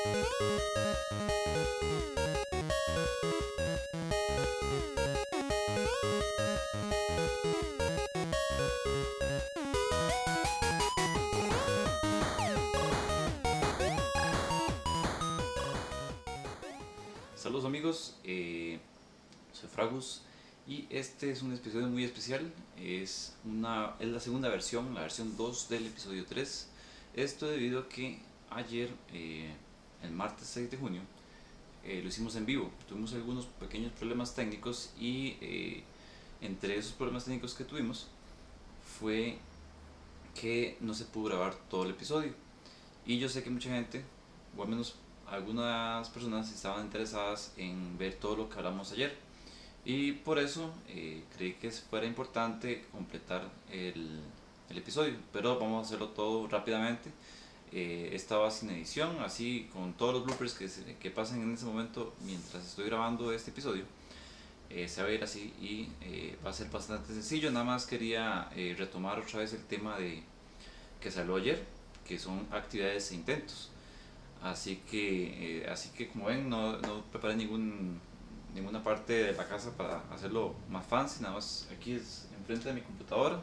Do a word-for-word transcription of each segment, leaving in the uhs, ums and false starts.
Saludos amigos, eh, soy Fragus y este es un episodio muy especial. Es, una, es la segunda versión, la versión dos del episodio tres. Esto debido a que ayer, eh, el martes seis de junio, eh, lo hicimos en vivo. Tuvimos algunos pequeños problemas técnicos y eh, entre esos problemas técnicos que tuvimos fue que no se pudo grabar todo el episodio. Y yo sé que mucha gente, o al menos algunas personas, estaban interesadas en ver todo lo que hablamos ayer, y por eso eh, creí que fuera importante completar el, el episodio, pero vamos a hacerlo todo rápidamente. Eh, estaba sin edición, así con todos los bloopers que, se, que pasen en ese momento mientras estoy grabando este episodio. Eh, se va a ir así y eh, va a ser bastante sencillo. Nada más quería eh, retomar otra vez el tema de que se habló ayer, que son actividades e intentos. Así que, eh, así que como ven, no, no preparé ningún, ninguna parte de la casa para hacerlo más fancy. Nada más aquí es enfrente de mi computadora.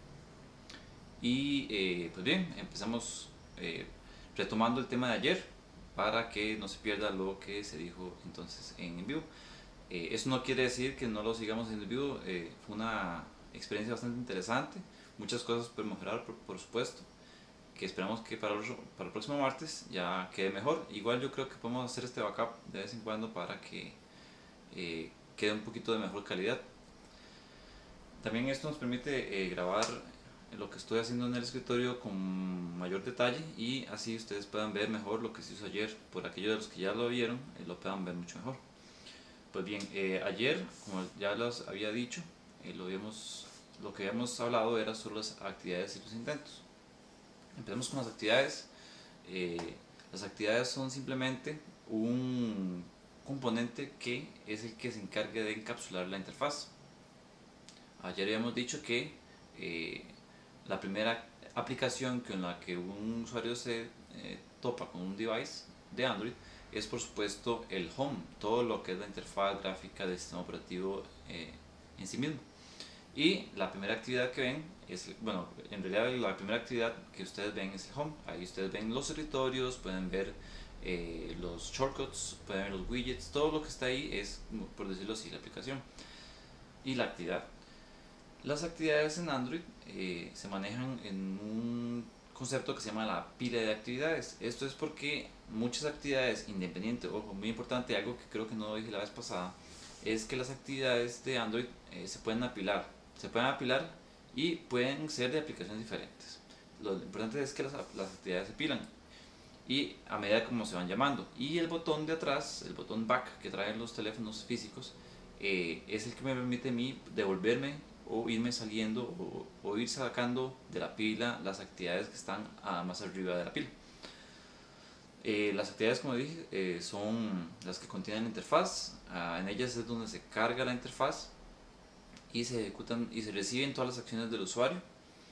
Y eh, pues bien, empezamos eh, retomando el tema de ayer para que no se pierda lo que se dijo entonces en vivo. Eh, eso no quiere decir que no lo sigamos en vivo. Eh, fue una experiencia bastante interesante, muchas cosas por mejorar, por, por supuesto, que esperamos que para el, para el próximo martes ya quede mejor. Igual yo creo que podemos hacer este backup de vez en cuando para que eh, quede un poquito de mejor calidad. También esto nos permite eh, grabar lo que estoy haciendo en el escritorio con mayor detalle, y así ustedes puedan ver mejor lo que se hizo ayer. Por aquellos de los que ya lo vieron, eh, lo puedan ver mucho mejor. Pues bien, eh, ayer, como ya les había dicho, eh, lo, habíamos, lo que habíamos hablado era sobre las actividades y los intentos. Empecemos con las actividades. Eh, las actividades son simplemente un componente que es el que se encarga de encapsular la interfaz. Ayer habíamos dicho que eh, la primera aplicación con la que un usuario se eh, topa con un device de Android es, por supuesto, el Home, todo lo que es la interfaz gráfica del sistema operativo eh, en sí mismo. Y la primera actividad que ven es, bueno, en realidad la primera actividad que ustedes ven es el Home. Ahí ustedes ven los escritorios, pueden ver eh, los shortcuts, pueden ver los widgets, todo lo que está ahí es, por decirlo así, la aplicación y la actividad. Las actividades en Android eh, se manejan en un concepto que se llama la pila de actividades. Esto es porque muchas actividades independientes, ojo, muy importante, algo que creo que no dije la vez pasada, es que las actividades de Android eh, se pueden apilar, se pueden apilar y pueden ser de aplicaciones diferentes. Lo importante es que las, las actividades se apilan y a medida como se van llamando, y el botón de atrás, el botón back que traen los teléfonos físicos, eh, es el que me permite a mí devolverme o irme saliendo o, o ir sacando de la pila las actividades que están a, más arriba de la pila. Eh, las actividades, como dije, eh, son las que contienen la interfaz. Ah, en ellas es donde se carga la interfaz y se ejecutan y se reciben todas las acciones del usuario,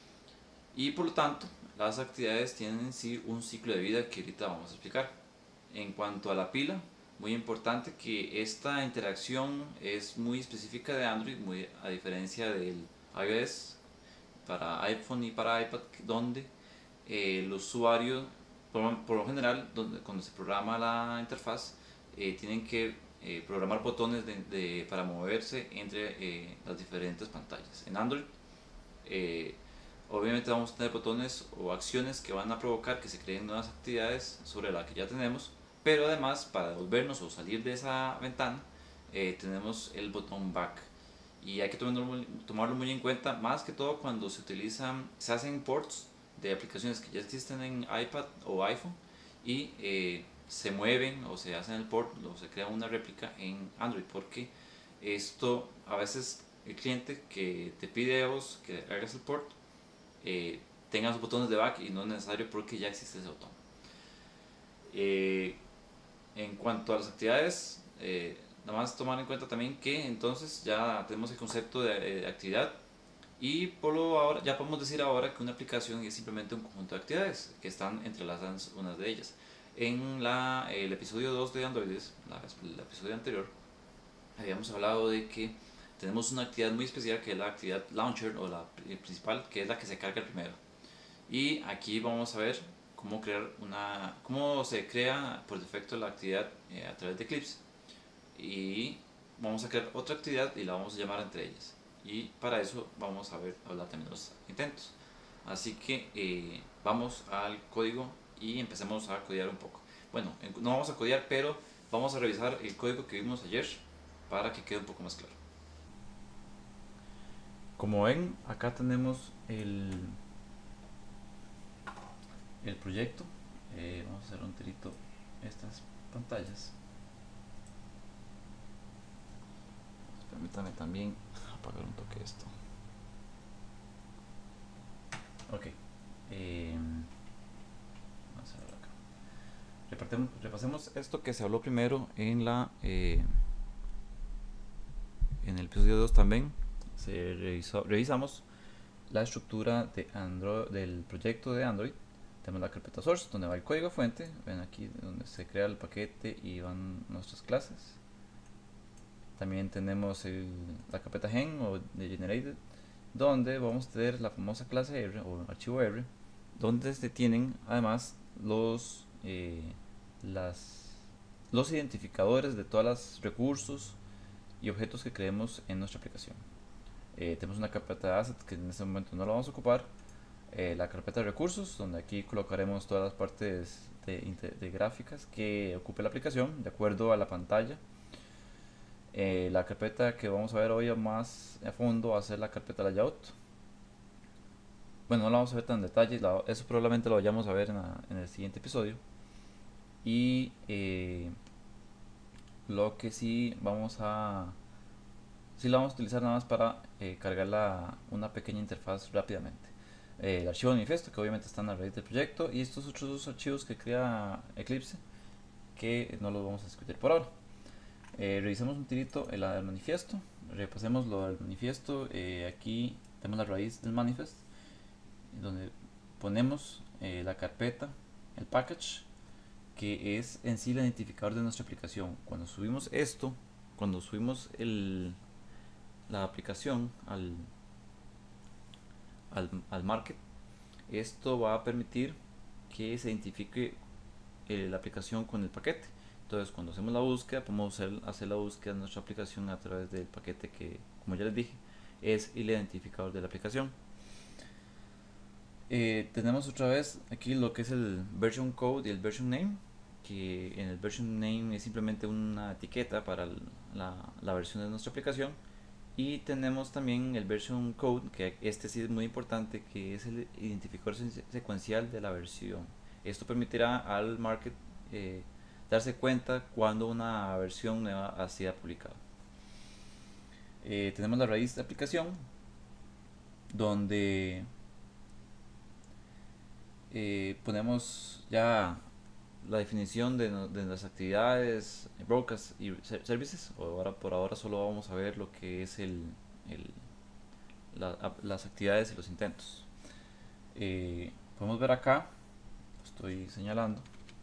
y por lo tanto las actividades tienen en sí un ciclo de vida que ahorita vamos a explicar. En cuanto a la pila, muy importante que esta interacción es muy específica de Android, muy a diferencia del iOS para iPhone y para iPad, donde eh, el usuario, por, por lo general, donde, cuando se programa la interfaz, eh, tienen que eh, programar botones de, de, para moverse entre eh, las diferentes pantallas. En Android, eh, obviamente vamos a tener botones o acciones que van a provocar que se creen nuevas actividades sobre las que ya tenemos, pero además, para devolvernos o salir de esa ventana, eh, tenemos el botón back, y hay que tomarlo muy, tomarlo muy en cuenta, más que todo cuando se utilizan, se hacen ports de aplicaciones que ya existen en iPad o iPhone y eh, se mueven o se hacen el port o se crea una réplica en Android, porque esto a veces el cliente que te pide a vos que hagas el port eh, tenga los botones de back, y no es necesario porque ya existe ese botón. Eh, En cuanto a las actividades, eh, nada más tomar en cuenta también que entonces ya tenemos el concepto de, de actividad, y por lo ahora ya podemos decir ahora que una aplicación es simplemente un conjunto de actividades que están entrelazadas unas de ellas. En la, el episodio dos de Androides, la, el episodio anterior, habíamos hablado de que tenemos una actividad muy especial que es la actividad launcher o la principal, que es la que se carga primero. Y aquí vamos a ver cómo crear una, cómo se crea por defecto la actividad eh, a través de Eclipse. Y vamos a crear otra actividad y la vamos a llamar entre ellas. Y para eso vamos a ver hablar también de los intentos. Así que eh, vamos al código y empecemos a codear un poco. Bueno, no vamos a codear, pero vamos a revisar el código que vimos ayer para que quede un poco más claro. Como ven, acá tenemos el, el proyecto. Eh, vamos a hacer un tirito estas pantallas. Permítame también apagar un toque esto. Ok. Eh, vamos a ver acá. Repartemos, repasemos esto que se habló primero en la eh, en el episodio dos también. Se revisó, revisamos la estructura de Android, del proyecto de Android. Tenemos la carpeta source donde va el código fuente. Ven aquí donde se crea el paquete y van nuestras clases. También tenemos el, la carpeta gen o de generated, donde vamos a tener la famosa clase R o archivo R, donde se tienen además los eh, las los identificadores de todos los recursos y objetos que creemos en nuestra aplicación. Eh, tenemos una carpeta de assets que en este momento no la vamos a ocupar. Eh, la carpeta de recursos, donde aquí colocaremos todas las partes de, de gráficas que ocupe la aplicación de acuerdo a la pantalla. Eh, la carpeta que vamos a ver hoy más a fondo va a ser la carpeta layout. Bueno, no la vamos a ver tan en detalle, la, eso probablemente lo vayamos a ver en, la, en el siguiente episodio. Y eh, lo que sí vamos a sí la vamos a utilizar nada más para eh, cargar la, una pequeña interfaz rápidamente. Eh, el archivo de manifiesto, que obviamente está en la raíz del proyecto, y estos otros dos archivos que crea Eclipse, que no los vamos a discutir por ahora. Eh, revisemos un tirito el, el manifiesto, repasemos lo del manifiesto. Eh, aquí tenemos la raíz del manifest, donde ponemos eh, la carpeta, el package, que es en sí el identificador de nuestra aplicación. Cuando subimos esto, cuando subimos el, la aplicación al, al, al market, esto va a permitir que se identifique eh, la aplicación con el paquete. Entonces cuando hacemos la búsqueda podemos hacer, hacer la búsqueda de nuestra aplicación a través del paquete que, como ya les dije, es el identificador de la aplicación. Eh, tenemos otra vez aquí lo que es el version code y el version name, que en el version name es simplemente una etiqueta para la, la versión de nuestra aplicación. Y tenemos también el version code, que este sí es muy importante, que es el identificador secuencial de la versión. Esto permitirá al market eh, darse cuenta cuando una versión nueva ha sido publicada. Eh, tenemos la raíz de aplicación, donde eh, ponemos ya la definición de, de las actividades, broadcast y services. Ahora, por ahora solo vamos a ver lo que es el, el la, las actividades y los intentos. Eh, podemos ver acá, estoy señalando,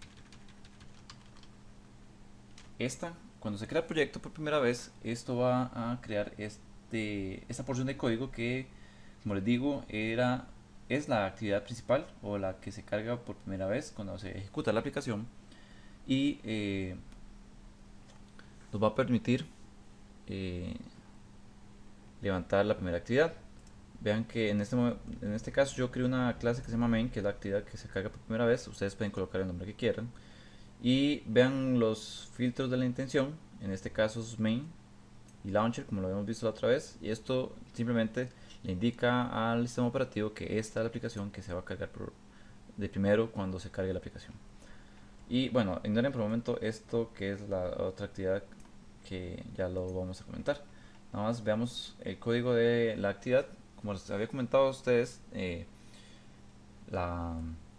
esta, cuando se crea el proyecto por primera vez, esto va a crear este, esta porción de código que, como les digo, era, es la actividad principal o la que se carga por primera vez cuando se ejecuta la aplicación, y eh, nos va a permitir eh, levantar la primera actividad. Vean que en este, en este caso yo creo una clase que se llama main, que es la actividad que se carga por primera vez. Ustedes pueden colocar el nombre que quieran. Y vean los filtros de la intención. En este caso es main y launcher, como lo habíamos visto la otra vez. Y esto simplemente le indica al sistema operativo que esta es la aplicación que se va a cargar por, de primero cuando se cargue la aplicación. Y bueno, ignoren por el momento esto, que es la otra actividad que ya lo vamos a comentar. Nada más veamos el código de la actividad. Como les había comentado a ustedes, eh, la,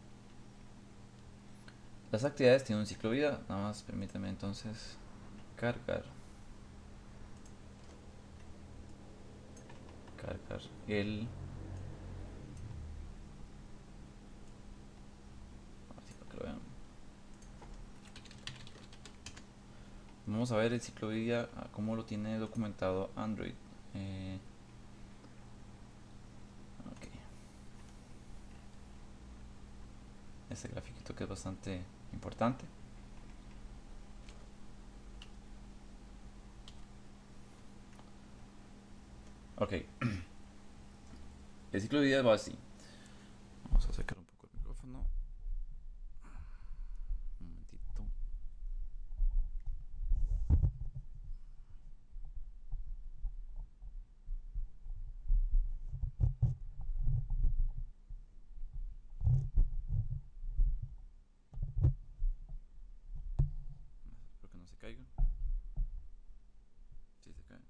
las actividades tienen un ciclo de vida. Nada más permítanme entonces cargar cargar el así para que lo vean. Vamos a ver el ciclo de vida, cómo lo tiene documentado Android. Eh, ok. Este grafiquito que es bastante importante. Ok. El ciclo de vida va así. Vamos a sacar un poco el micrófono. Un momentito. Espero que no se caiga. Sí, se cae.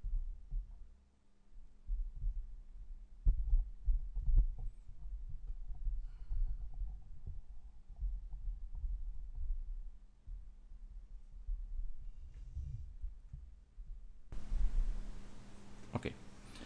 Ok.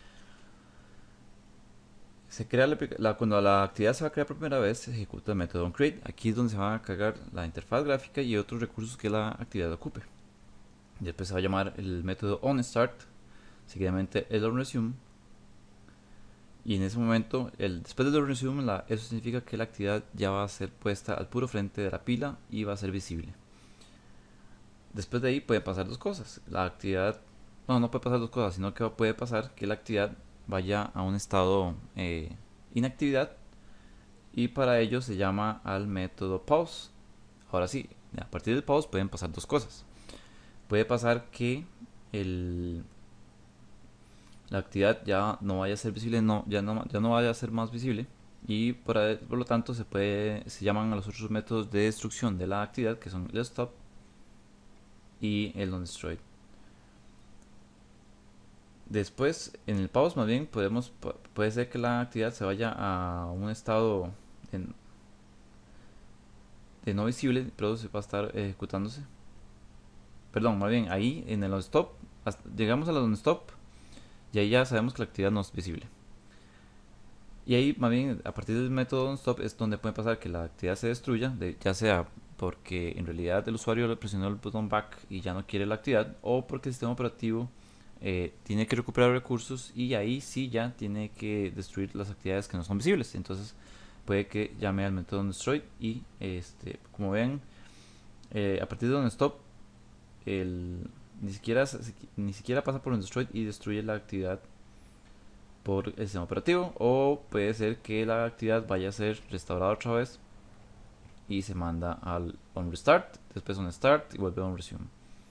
Se crea la, la- cuando la actividad se va a crear por primera vez, se ejecuta el método onCreate. Aquí es donde se va a cargar la interfaz gráfica y otros recursos que la actividad ocupe. Después se va a llamar el método onStart, seguidamente el onResume. Y en ese momento, el, después del onResume, la, eso significa que la actividad ya va a ser puesta al puro frente de la pila y va a ser visible. Después de ahí pueden pasar dos cosas. La actividad, no, no puede pasar dos cosas, sino que puede pasar que la actividad vaya a un estado eh, inactividad, y para ello se llama al método pause. Ahora sí, a partir del pause pueden pasar dos cosas. Puede pasar que el, la actividad ya no vaya a ser visible, no, ya, no, ya no vaya a ser más visible, y por, por lo tanto se, puede, se llaman a los otros métodos de destrucción de la actividad, que son el stop y el onDestroy. Después, en el pause, más bien, podemos, puede ser que la actividad se vaya a un estado de, de no visible, pero se va a estar ejecutándose. Perdón, más bien, ahí en el stop, llegamos a la stop y ahí ya sabemos que la actividad no es visible. Y ahí, más bien, a partir del método stop es donde puede pasar que la actividad se destruya, de, ya sea porque en realidad el usuario le presionó el botón back y ya no quiere la actividad, o porque el sistema operativo eh, tiene que recuperar recursos y ahí sí ya tiene que destruir las actividades que no son visibles. Entonces puede que llame al método destroy y este, como ven, eh, a partir de donde stop el, ni siquiera ni siquiera pasa por un destroy y destruye la actividad por el sistema operativo, o puede ser que la actividad vaya a ser restaurada otra vez y se manda al on restart, después on start y vuelve a on resume.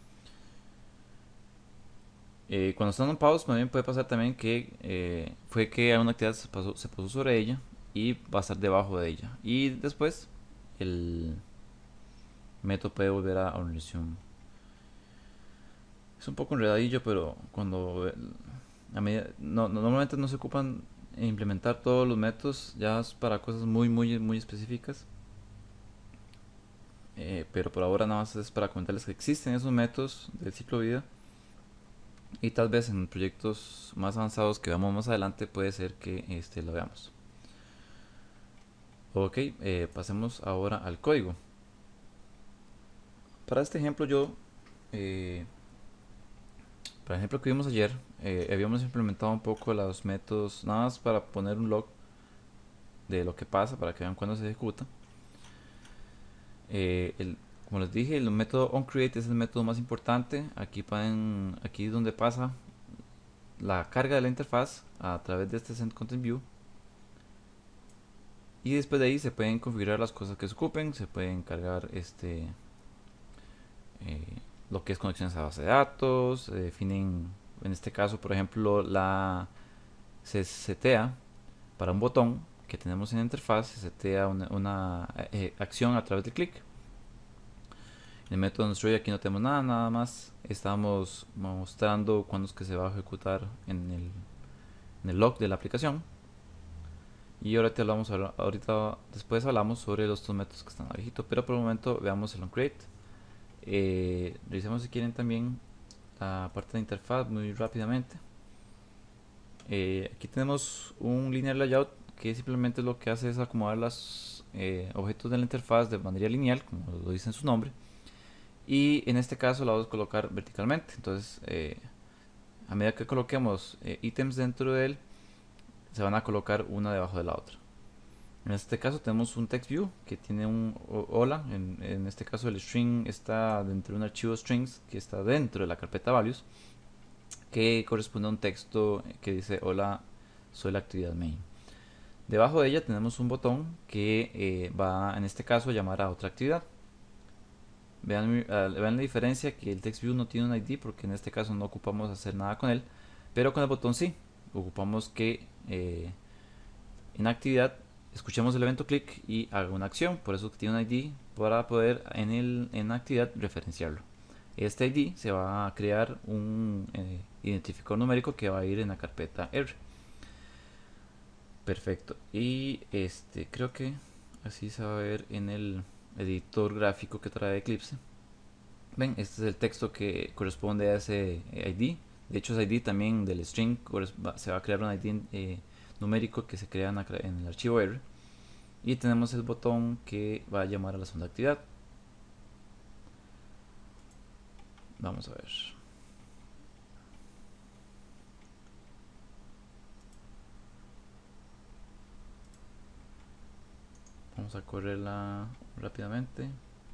Eh, cuando está en pause, también puede pasar también que eh, fue que una actividad se pasó, se pasó sobre ella y va a estar debajo de ella, y después el método puede volver a on resume. Es un poco enredadillo, pero cuando a medida, no, normalmente no se ocupan implementar todos los métodos, ya es para cosas muy muy muy específicas. Eh, pero por ahora nada más es para comentarles que existen esos métodos del ciclo de vida, y tal vez en proyectos más avanzados que veamos más adelante puede ser que este lo veamos. Ok, eh, pasemos ahora al código. Para este ejemplo yo, eh, para el ejemplo que vimos ayer, eh, habíamos implementado un poco los métodos, nada más para poner un log de lo que pasa, para que vean cuándo se ejecuta. Eh, el, como les dije, el método onCreate es el método más importante. Aquí, pueden, aquí es donde pasa la carga de la interfaz a través de este SendContentView, y después de ahí se pueden configurar las cosas que se ocupen. Se pueden cargar este eh, lo que es conexiones a base de datos, se definen, en este caso por ejemplo la se setea para un botón que tenemos en la interfaz, se setea una, una eh, acción a través de clic. En el método destroy aquí no tenemos nada, nada más estamos mostrando cuándo es que se va a ejecutar en el, en el log de la aplicación. Y ahorita hablamos, ahorita después hablamos sobre los dos métodos que están abajito, pero por el momento veamos el onCreate. Eh, revisemos si quieren también la parte de interfaz muy rápidamente. Eh, aquí tenemos un linear layout que simplemente lo que hace es acomodar los eh, objetos de la interfaz de manera lineal, como lo dice en su nombre. y en este caso la vamos a colocar verticalmente. Entonces eh, a medida que coloquemos eh, ítems dentro de él, se van a colocar una debajo de la otra. En este caso tenemos un text view que tiene un hola. En, en este caso el string está dentro de un archivo strings que está dentro de la carpeta values, que corresponde a un texto que dice hola, soy la actividad main. Debajo de ella tenemos un botón que eh, va en este caso a llamar a otra actividad. Vean, uh, vean la diferencia, que el text view no tiene un I D porque en este caso no ocupamos hacer nada con él, pero con el botón sí, ocupamos que eh, en actividad escuchemos el evento click y haga una acción. Por eso tiene un I D para poder en, el, en actividad referenciarlo. Este I D se va a crear un eh, identificador numérico que va a ir en la carpeta R. Perfecto. Y este creo que así se va a ver en el editor gráfico que trae Eclipse. Ven, este es el texto que corresponde a ese I D. De hecho, ese I D también del string se va a crear un I D eh, numérico que se crea en, en el archivo R. Y tenemos el botón que va a llamar a la segunda actividad. Vamos a ver. Vamos a correrla rápidamente.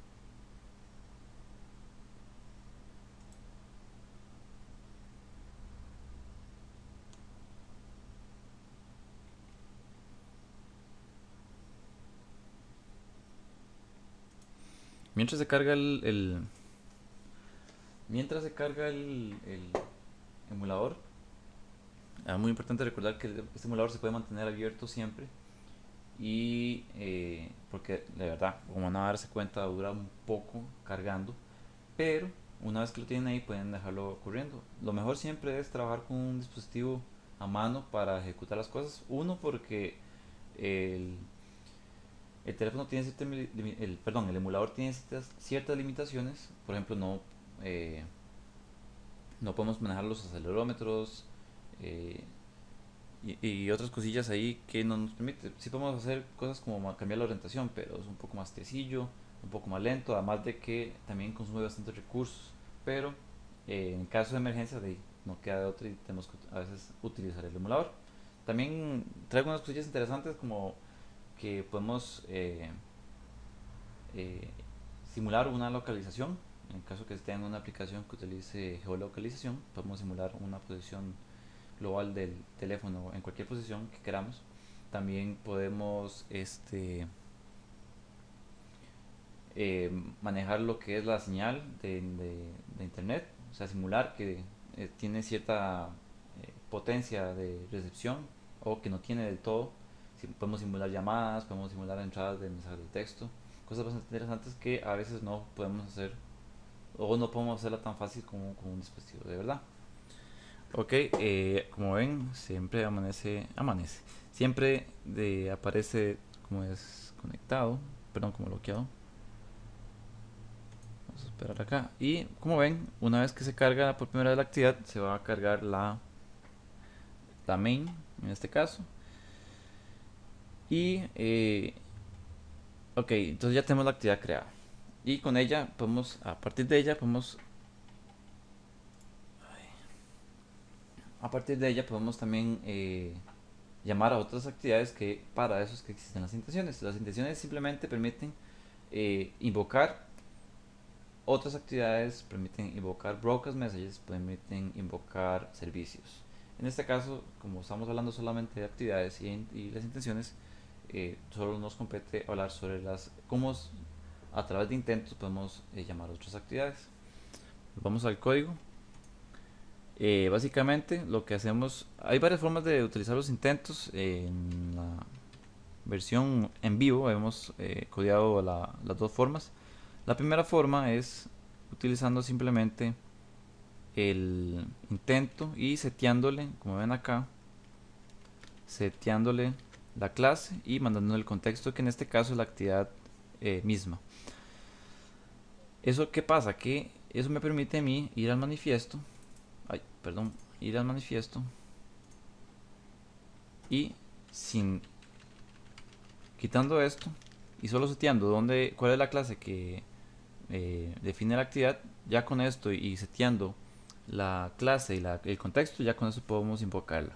Mientras se carga el, el mientras se carga el, el emulador, es muy importante recordar que este emulador se puede mantener abierto siempre, y eh, porque de verdad, como van a darse cuenta, dura un poco cargando, pero una vez que lo tienen ahí pueden dejarlo corriendo. Lo mejor siempre es trabajar con un dispositivo a mano para ejecutar las cosas. Uno, porque el, el teléfono tiene cierta, el, perdón, el emulador tiene ciertas, ciertas limitaciones. Por ejemplo, no eh, no podemos manejar los acelerómetros eh, y, y otras cosillas ahí que no nos permite. Sí podemos hacer cosas como cambiar la orientación, pero es un poco más tecillo, un poco más lento, además de que también consume bastantes recursos. Pero eh, en caso de emergencia de, no queda de otra y tenemos que a veces utilizar el emulador. También traigo unas cosillas interesantes, como que podemos eh, eh, simular una localización. En caso que esté en una aplicación que utilice geolocalización, podemos simular una posición global del teléfono en cualquier posición que queramos. También podemos este eh, manejar lo que es la señal de, de, de internet, o sea, simular que eh, tiene cierta eh, potencia de recepción o que no tiene del todo. Si, podemos simular llamadas, podemos simular entradas de mensajes de texto, cosas bastante interesantes que a veces no podemos hacer o no podemos hacerla tan fácil como con un dispositivo de verdad. Ok, eh, como ven, siempre amanece, amanece, siempre de, aparece como desconectado, perdón, como bloqueado. Vamos a esperar acá. Y como ven, una vez que se carga por primera vez la actividad, se va a cargar la, la main, en este caso. Y, eh, ok, entonces ya tenemos la actividad creada. Y con ella podemos, a partir de ella podemos a partir de ella podemos también eh, llamar a otras actividades, que para eso es que existen las intenciones. Las intenciones simplemente permiten eh, invocar otras actividades, permiten invocar broadcast messages, permiten invocar servicios. En este caso, como estamos hablando solamente de actividades y, y las intenciones, eh, solo nos compete hablar sobre las cómo a través de intentos podemos eh, llamar a otras actividades. Vamos al código. Eh, básicamente lo que hacemos, hay varias formas de utilizar los intentos. En la versión en vivo hemos eh, codeado la, las dos formas. La primera forma es utilizando simplemente el intento y seteándole, como ven acá, seteándole la clase y mandándole el contexto, que en este caso es la actividad eh, misma. ¿Eso qué pasa? Que eso me permite a mí ir al manifiesto, ay, perdón, ir al manifiesto y sin quitando esto y solo seteando dónde, cuál es la clase que eh, define la actividad, ya con esto y seteando la clase y la, el contexto, ya con eso podemos invocarla.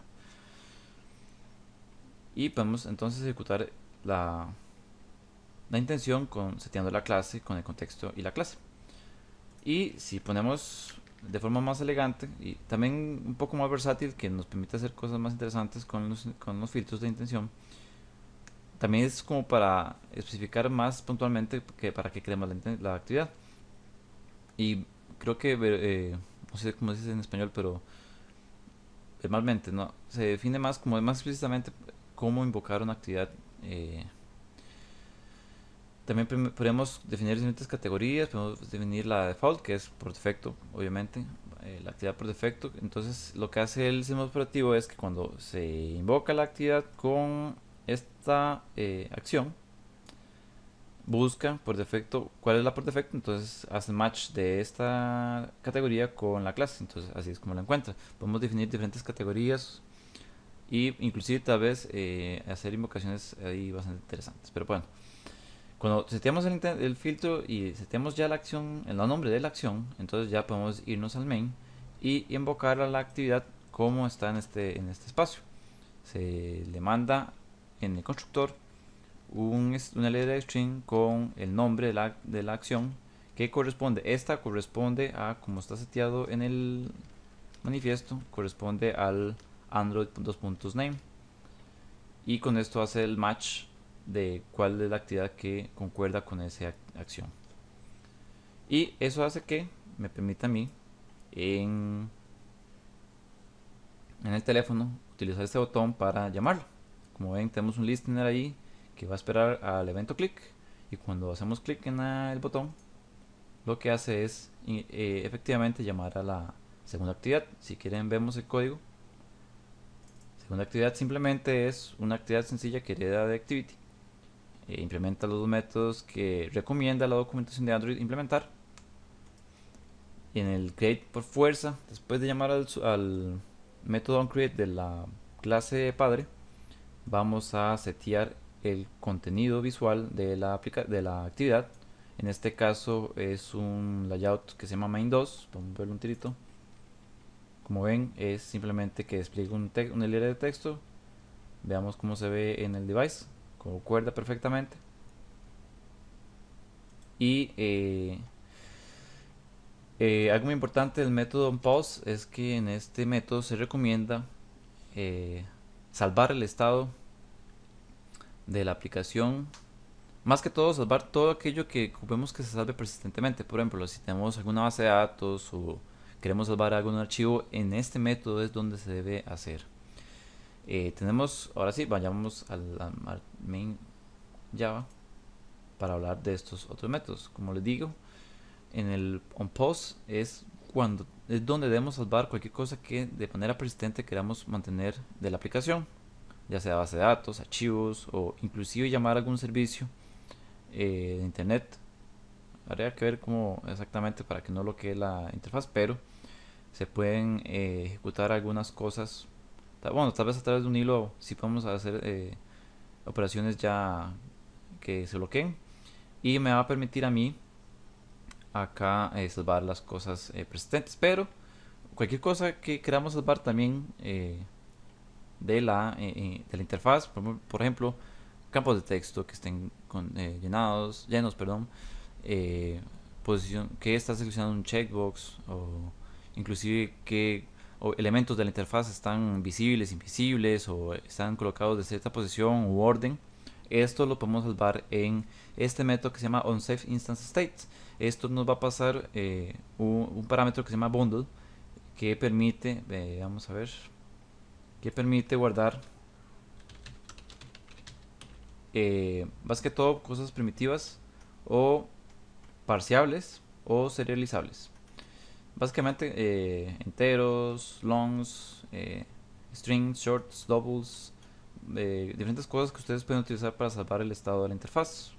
Y podemos entonces ejecutar la, la intención con seteando la clase con el contexto y la clase. Y si ponemos de forma más elegante y también un poco más versátil, que nos permite hacer cosas más interesantes con los, con los filtros de intención, también es como para especificar más puntualmente que para que creemos la, la actividad. Y creo que, eh, no sé cómo se dice en español, pero normalmente no se define más como más explícitamente cómo invocar una actividad. eh, También podemos definir diferentes categorías, podemos definir la default, que es por defecto, obviamente, eh, la actividad por defecto. Entonces lo que hace el sistema operativo es que cuando se invoca la actividad con esta eh, acción, busca por defecto cuál es la por defecto, entonces hace match de esta categoría con la clase, entonces así es como la encuentra. Podemos definir diferentes categorías y inclusive tal vez eh, hacer invocaciones ahí bastante interesantes, pero bueno. Cuando seteamos el, el filtro y seteamos ya la acción, el nombre de la acción, entonces ya podemos irnos al main y invocar a la actividad como está en este, en este espacio. Se le manda en el constructor un, una línea de string con el nombre de la, de la acción que corresponde, esta corresponde a, como está seteado en el manifiesto, corresponde al android dos name, y con esto hace el match de cuál es la actividad que concuerda con esa acción. Y eso hace que me permita a mí en, en el teléfono utilizar este botón para llamarlo. Como ven, tenemos un listener ahí que va a esperar al evento click, y cuando hacemos clic en el botón, lo que hace es eh, efectivamente llamar a la segunda actividad. Si quieren, vemos el código. Segunda actividad simplemente es una actividad sencilla que hereda de activity. Eh, implementa los dos métodos que recomienda la documentación de Android implementar. Y en el create por fuerza, después de llamar al, al método onCreate de la clase padre, vamos a setear el contenido visual de la, de la actividad. En este caso es un layout que se llama main dos. Vamos a verlo un tirito. Como ven, es simplemente que despliegue un una hilera de texto. Veamos cómo se ve en el device. Concuerda perfectamente. Y eh, eh, algo muy importante del método onPause es que en este método se recomienda eh, salvar el estado de la aplicación. Más que todo, salvar todo aquello que ocupemos que se salve persistentemente. Por ejemplo, si tenemos alguna base de datos o queremos salvar algún archivo, en este método es donde se debe hacer. Eh, tenemos, ahora sí, vayamos al, al main Java para hablar de estos otros métodos. Como les digo, en el onPause es cuando es donde debemos salvar cualquier cosa que de manera persistente queramos mantener de la aplicación, ya sea base de datos, archivos o inclusive llamar a algún servicio eh, de internet. Habría que ver cómo exactamente para que no lo quede la interfaz, pero se pueden eh, ejecutar algunas cosas. Bueno, tal vez a través de un hilo sí podemos hacer eh, operaciones ya que se bloqueen, y me va a permitir a mí acá eh, salvar las cosas eh, persistentes, pero cualquier cosa que queramos salvar también eh, de, la, eh, de la interfaz, por, por ejemplo, campos de texto que estén con, eh, llenados, llenos, perdón, eh, posición, que está seleccionando un checkbox, o inclusive que o elementos de la interfaz están visibles, invisibles, o están colocados de cierta posición u orden. Esto lo podemos salvar en este método que se llama onSafeInstanceStates. Esto nos va a pasar eh, un, un parámetro que se llama bundle, que permite, eh, vamos a ver, que permite guardar eh, más que todo cosas primitivas o parciables o serializables. Básicamente eh, enteros, longs, eh, strings, shorts, doubles, eh, diferentes cosas que ustedes pueden utilizar para salvar el estado de la interfaz.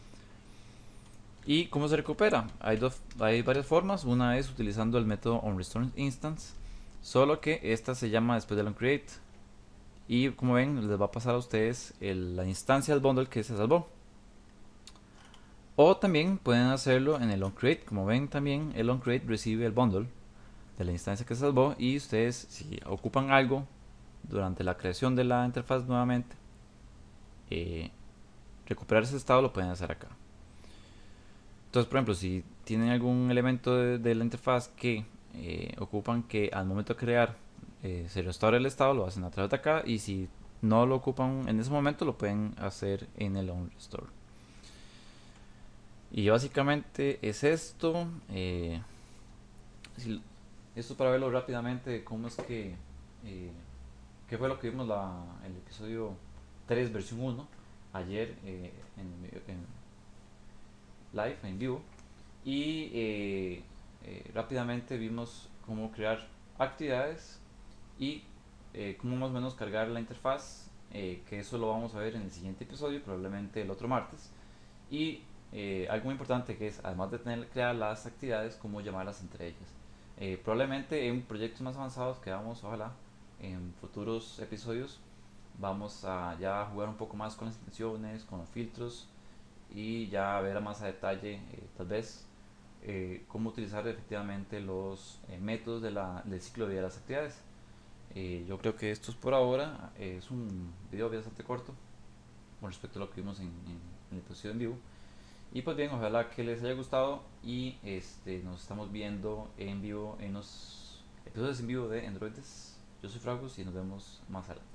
¿Y cómo se recupera? Hay, dos, hay varias formas. Una es utilizando el método onRestoreInstance, solo que esta se llama después del onCreate. Y como ven, les va a pasar a ustedes el, la instancia del bundle que se salvó. O también pueden hacerlo en el onCreate. Como ven, también el onCreate recibe el bundle de la instancia que salvó, y ustedes, si ocupan algo durante la creación de la interfaz nuevamente, eh, recuperar ese estado lo pueden hacer acá. Entonces, por ejemplo, si tienen algún elemento de, de la interfaz que eh, ocupan que al momento de crear eh, se restaure el estado, lo hacen a través de acá. Y si no lo ocupan en ese momento, lo pueden hacer en el onRestore. Y básicamente es esto. Eh, si, esto para verlo rápidamente, cómo es que... Eh, qué fue lo que vimos la, el episodio tres versión uno ayer, eh, en, en live, en vivo. Y eh, eh, rápidamente vimos cómo crear actividades y eh, cómo más o menos cargar la interfaz, eh, que eso lo vamos a ver en el siguiente episodio, probablemente el otro martes. Y eh, algo muy importante, que es, además de tener crear las actividades, cómo llamarlas entre ellas. Eh, probablemente en proyectos más avanzados que vamos, ojalá, en futuros episodios, vamos a ya jugar un poco más con las intenciones, con los filtros, y ya ver más a detalle, eh, tal vez, eh, cómo utilizar efectivamente los eh, métodos de la, del ciclo de vida de las actividades. Eh, yo creo que esto es por ahora. Eh, es un video bastante corto con respecto a lo que vimos en, en, en el episodio en vivo. Y pues bien, ojalá que les haya gustado, y este, nos estamos viendo en vivo en los episodios en vivo de Androides. Yo soy Fragus y nos vemos más adelante.